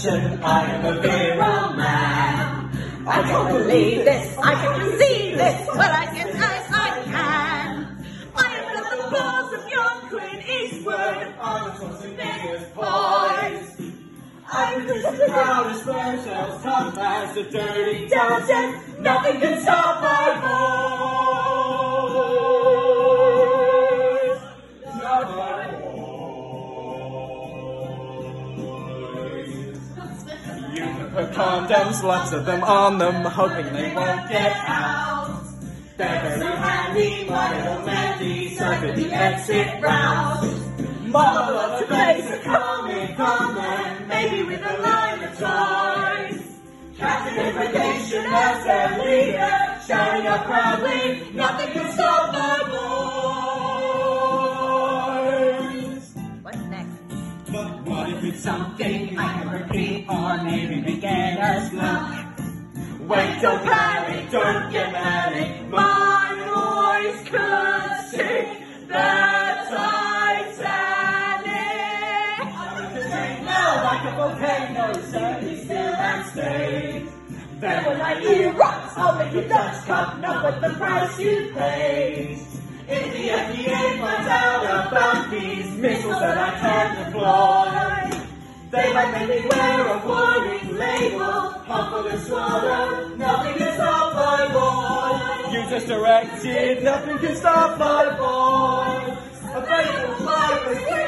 attention, I am a virile man. I can't believe this, I can conceive this, but I guess I can. I am not the boss of young Clint Eastwood, I'm a tossing nigger's boys. I'm just the proudest rehearsals, tough as a dirty dungeon, nothing can stop my voice. Not my voice. You can put condoms, lots of them on them, hoping they won't get out. They're very handy, my little Mandy, serving the exit route. Model of the place, a comic comment, maybe with a line of choice. Captain Implication as their leader, shouting out proudly, nothing can stop my voice. What's next? But what if it's something I can repeat, or maybe beginner's luck? Wait, don't panic, don't get manic, my voice could sink the Titanic. I'm entertained now like a volcano, certainly still and stayed. Then when my ear rots, I'll make a Dutch cup, not with the price you paid. If the FDA finds out about these missiles that I can't deploy, they might make me wear a warning label, humble and swallow, nothing can stop my voice. You just directed, nothing can stop my voice. A faithful life is